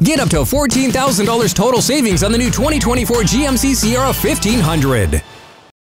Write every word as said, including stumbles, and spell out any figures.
Get up to fourteen thousand dollars total savings on the new twenty twenty-four G M C Sierra fifteen hundred.